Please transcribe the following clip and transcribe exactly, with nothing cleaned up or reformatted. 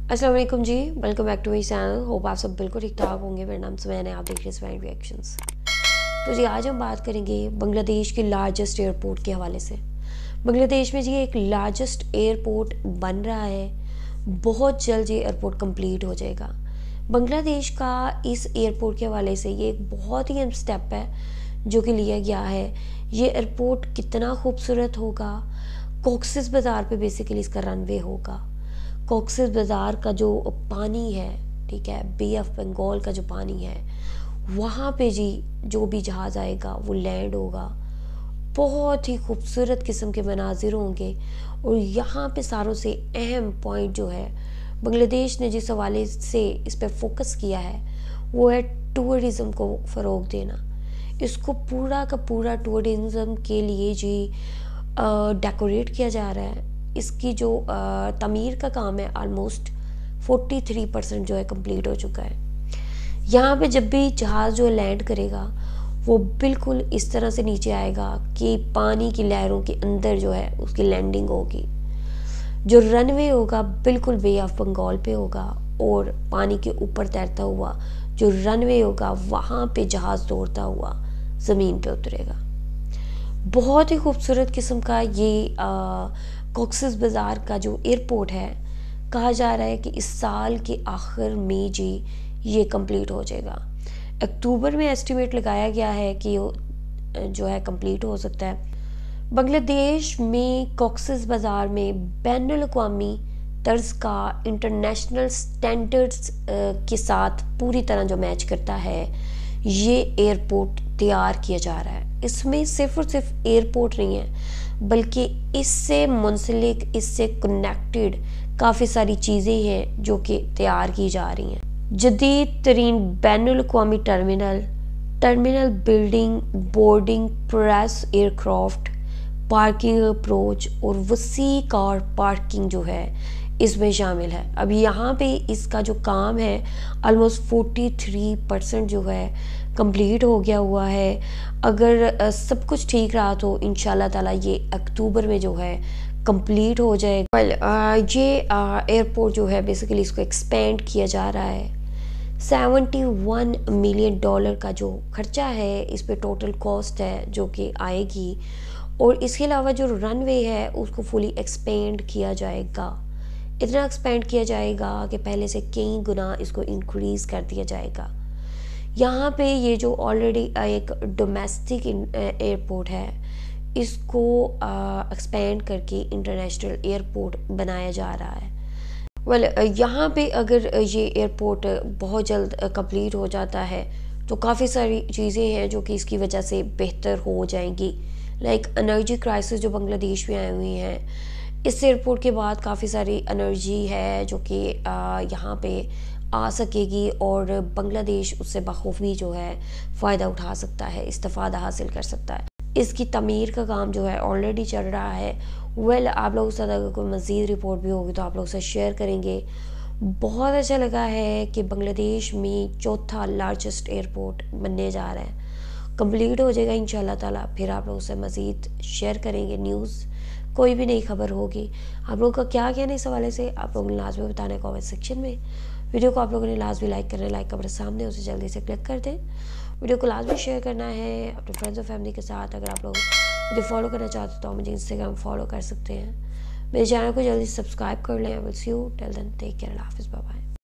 अस्सलाम वालेकुम जी, welcome back to my channel. Hope आप सब बिल्कुल ठीक ठाक होंगे। मेरा नाम सुमैन है, आप देख रहे हैं सुमैन रिएक्शंस। तो जी आज हम बात करेंगे बांग्लादेश के लार्जेस्ट एयरपोर्ट के हवाले से। बांग्लादेश में जी एक लार्जेस्ट एयरपोर्ट बन रहा है, बहुत जल्द ये एयरपोर्ट कंप्लीट हो जाएगा। बांग्लादेश का इस एयरपोर्ट के हवाले से ये एक बहुत ही अहम स्टेप है जो कि लिया गया है। ये एयरपोर्ट कितना खूबसूरत होगा, कॉक्सेस बाज़ार पे बेसिकली इसका रनवे होगा। कॉक्सेस बाज़ार का जो पानी है, ठीक है, बे ऑफ बंगाल का जो पानी है, वहाँ पे जी जो भी जहाज़ आएगा वो लैंड होगा। बहुत ही खूबसूरत किस्म के मनाजिर होंगे। और यहाँ पे सारों से अहम पॉइंट जो है, बांग्लादेश ने जिस हवाले से इस पर फोकस किया है वो है टूरिज़्म को फ़रोग देना। इसको पूरा का पूरा टूरिज़्म के लिए जी डेकोरेट किया जा रहा है। इसकी जो तमीर का काम है ऑलमोस्ट तैंतालीस परसेंट जो है कंप्लीट हो चुका है। यहाँ पे जब भी जहाज़ जो लैंड करेगा वो बिल्कुल इस तरह से नीचे आएगा कि पानी की लहरों के अंदर जो है उसकी लैंडिंग होगी। जो रनवे होगा बिल्कुल बे ऑफ बंगाल पे होगा और पानी के ऊपर तैरता हुआ जो रनवे होगा वहाँ पे जहाज़ दौड़ता हुआ ज़मीन पे उतरेगा। बहुत ही खूबसूरत किस्म का ये कॉक्सेस बाज़ार का जो एयरपोर्ट है, कहा जा रहा है कि इस साल के आखिर में जी ये कंप्लीट हो जाएगा। अक्टूबर में एस्टिमेट लगाया गया है कि जो है कंप्लीट हो सकता है। बांग्लादेश में कॉक्सेस बाज़ार में बैनुल अक़वामी तर्ज का इंटरनेशनल स्टैंडर्ड्स के साथ पूरी तरह जो मैच करता है, ये एयरपोर्ट तैयार किया जा रहा है। इसमें सिर्फ और सिर्फ एयरपोर्ट नहीं है बल्कि इससे मुंसलिक, इससे कनेक्टेड काफ़ी सारी चीज़ें हैं जो कि तैयार की जा रही हैं। जदीद तरीन बैनुल अक़वामी terminal, terminal building, boarding press, aircraft parking approach और वसी कार पार्किंग जो है इसमें शामिल है। अब यहाँ पे इसका जो काम है ऑलमोस्ट तैंतालीस परसेंट जो है कंप्लीट हो गया हुआ है। अगर आ, सब कुछ ठीक रहा तो इंशाल्लाह ताला ये अक्टूबर में जो है कंप्लीट हो जाएगा। well, आ, ये एयरपोर्ट जो है बेसिकली इसको एक्सपेंड किया जा रहा है। इकहत्तर मिलियन डॉलर का जो खर्चा है इस पे टोटल कॉस्ट है जो कि आएगी। और इसके अलावा जो रनवे है उसको फुली एक्सपेंड किया जाएगा। इतना एक्सपेंड किया जाएगा कि पहले से कई गुना इसको इंक्रीज़ कर दिया जाएगा। यहाँ पे ये जो ऑलरेडी एक डोमेस्टिक एयरपोर्ट है इसको एक्सपेंड करके इंटरनेशनल एयरपोर्ट बनाया जा रहा है। वेल well, यहाँ पे अगर ये एयरपोर्ट बहुत जल्द कंप्लीट हो जाता है तो काफ़ी सारी चीज़ें हैं जो कि इसकी वजह से बेहतर हो जाएंगी। लाइक एनर्जी क्राइसिस जो बांग्लादेश में आई हुई हैं, इस एयरपोर्ट के बाद काफ़ी सारी एनर्जी है जो कि यहाँ पे आ सकेगी और बांग्लादेश उससे बखूबी जो है फ़ायदा उठा सकता है, इस्तिफ़ादा हासिल कर सकता है। इसकी तमीर का काम जो है ऑलरेडी चल रहा है। वेल आप लोगों के साथ अगर कोई मज़ीद रिपोर्ट भी होगी तो आप लोग से शेयर करेंगे। बहुत अच्छा लगा है कि बांग्लादेश में चौथा लार्जेस्ट एयरपोर्ट बनने जा रहा है, कंप्लीट हो जाएगा इंशाल्लाह ताला। फिर आप लोगों से मज़ीद शेयर करेंगे न्यूज़, कोई भी नई खबर होगी। आप लोगों का क्या कहना है इस हवाले से आप लोगों ने लाजमी बताना है कॉमेंट सेक्शन में। वीडियो को आप लोगों ने लाजमी लाइक करना है, लाइक का बटन सामने उसे जल्दी से क्लिक कर दें। वीडियो को लाजमी शेयर करना है अपने फ्रेंड्स और फैमिली के साथ। अगर आप लोग मुझे फॉलो करना चाहते तो मुझे इंस्टाग्राम फॉलो कर सकते हैं। मेरे चैनल को जल्दी सब्सक्राइब कर लें। I will see you till then, take care, अल्लाह हाफिज़, बाय बाय।